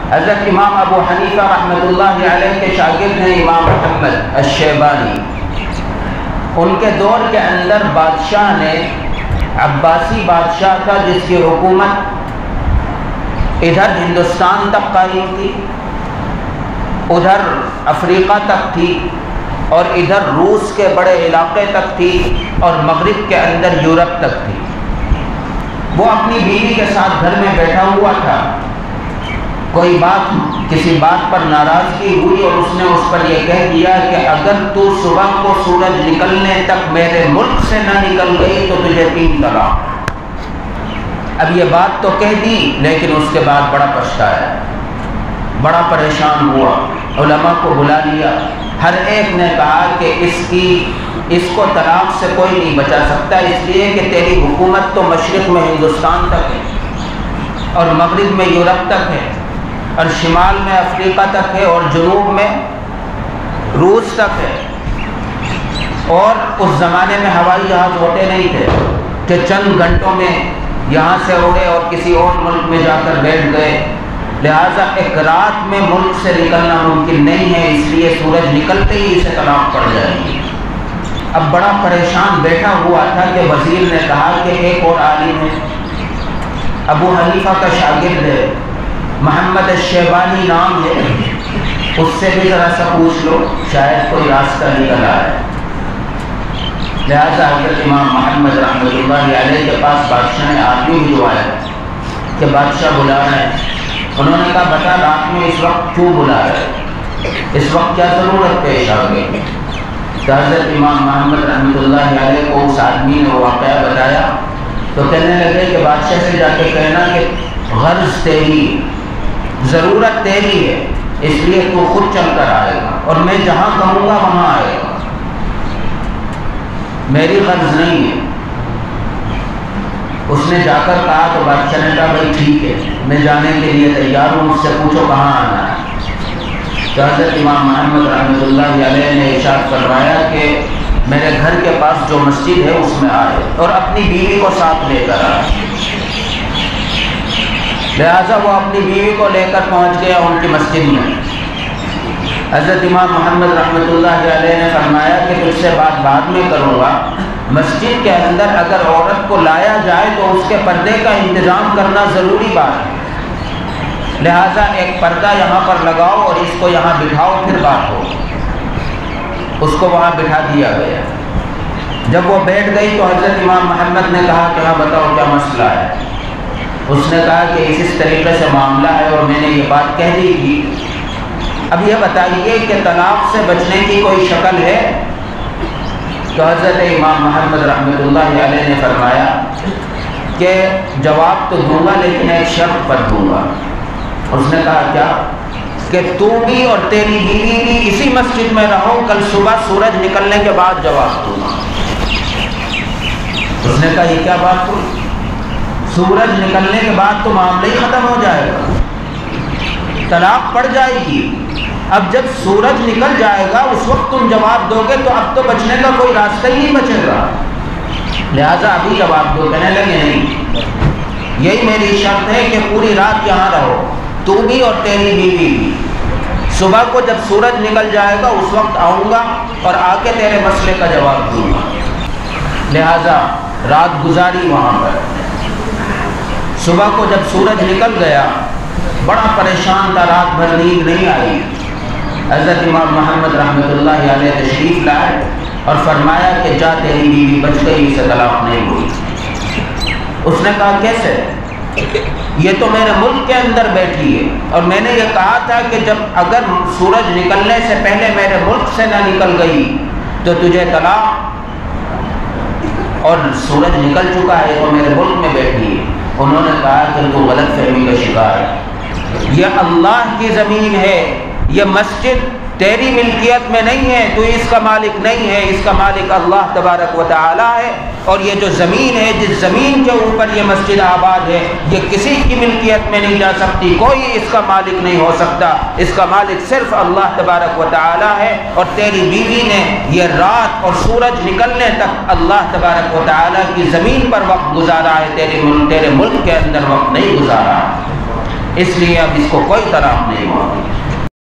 حضرت امام ابو حنیفہ رحمۃ اللہ علیہ کے شاگرد ہیں امام محمد الشیبانی۔ ان کے دور کے اندر بادشاہ نے، عباسی بادشاہ تھا جس کی حکومت ادھر ہندوستان تک قائم تھی، ادھر افریقہ تک تھی، اور ادھر روس کے بڑے علاقے تک تھی، اور مغرب کے اندر یورپ تک تھی۔ وہ اپنی بیوی کے ساتھ گھر میں بیٹھا ہوا تھا، کوئی بات، کسی بات پر ناراضگی ہوئی اور اس نے اس پر یہ کہہ دیا کہ اگر تو صبح کو سورج نکلنے تک میرے ملک سے نہ نکل گئی تو تجھے 3 طلاق۔ اب یہ بات تو کہہ دی، لیکن اس کے بعد بڑا پچھتایا، بڑا پریشان ہوا، علماء کو بلا لیا، ہر ایک نے کہا کہ اس کو طلاق سے کوئی نہیں بچا سکتا، اس لیے کہ تیری حکومت تو مشرق میں ہندوستان تک ہے، اور مغرب میں یورپ تک ہے، اور شمال میں افریقہ تک ہے، اور جنوب میں روس تک ہے، اور اس زمانے میں ہوائی جہاز ہوتے نہیں تھے کہ چند گھنٹوں میں یہاں سے اڑے اور کسی اور ملک میں جا کر بیٹھ گئے، لہٰذا ایک رات میں ملک سے نکلنا ممکن نہیں ہے، اس لیے سورج نکلتے ہی اسے طلاق پڑ جائے گی۔ اب بڑا پریشان بیٹھا ہوا تھا کہ وزیر نے کہا کہ ایک اور عالم ہے، ابو حنیفہ کا شاگرد ہے، محمد الشیبانی نام ہے، اس سے بھی ذرا سا پوچھ لو، شاید کوئی راستہ نکل آئے۔ لہٰذا حضرت امام محمد رحمۃ اللہ علیہ کے پاس بادشاہ نے آدمی بھجوایا کہ بادشاہ بلا رہے ہیں۔ انہوں نے کہا بتا رات میں اس وقت کیوں بلا رہے، اس وقت کیا ضرورت پیش آ گئی؟ تو حضرت امام محمد رحمۃ اللہ علیہ کو اس آدمی نے واقعہ بتایا، تو کہنے لگے کہ بادشاہ سے جا کے کہنا کہ غرض تیری، ضرورت تیری ہے، اس لیے تو خود چل کر آئے گا، اور میں جہاں کہوں گا وہاں آئے گا، میری غرض نہیں ہے۔ اس نے جا کر کہا تو بادشاہ نے کہا بھائی ٹھیک ہے، میں جانے کے لیے تیار ہوں، مجھ سے پوچھو کہاں آنا ہے۔ تو حضرت امام محمد رحمۃ اللہ علیہ نے ارشاد فرمایا کہ میرے گھر کے پاس جو مسجد ہے اس میں آئے، اور اپنی بیوی کو ساتھ لے کر آئے۔ لہٰذا وہ اپنی بیوی کو لے کر پہنچ گیا ان کی مسجد میں۔ حضرت امام محمد رحمۃ اللہ علیہ نے فرمایا کہ تجھ سے بات بعد میں کروں گا، مسجد کے اندر اگر عورت کو لایا جائے تو اس کے پردے کا انتظام کرنا ضروری بات ہے، لہٰذا ایک پردہ یہاں پر لگاؤ اور اس کو یہاں بٹھاؤ، پھر بات ہو۔ اس کو وہاں بٹھا دیا گیا۔ جب وہ بیٹھ گئی تو حضرت امام محمد نے کہا کہ ہاں بتاؤ کیا مسئلہ ہے؟ اس نے کہا کہ اس طریقے سے معاملہ ہے اور میں نے یہ بات کہہ دی تھی، اب یہ بتائیے کہ طلاق سے بچنے کی کوئی شکل ہے؟ تو حضرت امام محمد رحمۃ اللہ علیہ نے فرمایا کہ جواب تو دوں گا لیکن ایک شرط پر دوں گا۔ اس نے کہا کیا؟ کہ تو بھی اور تیری بیوی بھی اسی مسجد میں رہو، کل صبح سورج نکلنے کے بعد جواب دوں گا۔ اس نے کہا یہ کیا بات ہوئی؟ سورج نکلنے کے بعد تو معاملہ ہی ختم ہو جائے گا، طلاق پڑ جائے گی۔ اب جب سورج نکل جائے گا اس وقت تم جواب دو گے تو اب تو بچنے کا کوئی راستہ ہی نہیں بچے گا، لہٰذا ابھی جواب دو۔ کہنے لگے نہیں، یہی میری شرط ہے کہ پوری رات یہاں رہو، تو بھی اور تیری بیوی بھی، صبح کو جب سورج نکل جائے گا اس وقت آؤں گا اور آ کے تیرے مسئلے کا جواب دوں گا۔ لہٰذا رات گزاری وہاں پر۔ صبح کو جب سورج نکل گیا بڑا پریشان تھا، رات بھر نیند نہیں آئی۔ حضرت امام محمد رحمۃ اللہ علیہ تشریف لائے اور فرمایا کہ جا تیری بیوی بچ گئی، اسے طلاق نہیں ہوئی۔ اس نے کہا کیسے؟ یہ تو میرے ملک کے اندر بیٹھی ہے، اور میں نے یہ کہا تھا کہ جب اگر سورج نکلنے سے پہلے میرے ملک سے نہ نکل گئی تو تجھے طلاق، اور سورج نکل چکا ہے تو میرے ملک میں بیٹھی ہے۔ انہوں نے کہا کہ تو غلط فہمی کا شکار ہے، یہ اللہ کی زمین ہے، یہ مسجد تیری ملکیت میں نہیں ہے، تو اس کا مالک نہیں ہے، اس کا مالک اللہ تبارک و تعالی ہے، اور یہ جو زمین ہے، جس زمین کے اوپر یہ مسجد آباد ہے، یہ کسی کی ملکیت میں نہیں جا سکتی، کوئی اس کا مالک نہیں ہو سکتا، اس کا مالک صرف اللہ تبارک و تعالی ہے۔ اور تیری بیوی نے یہ رات اور سورج نکلنے تک اللہ تبارک و تعالی کی زمین پر وقت گزارا ہے، تیرے ملک کے اندر وقت نہیں گزارا ہے۔ اس لیے اب اس کو کوئی طرح نہیں ہوا۔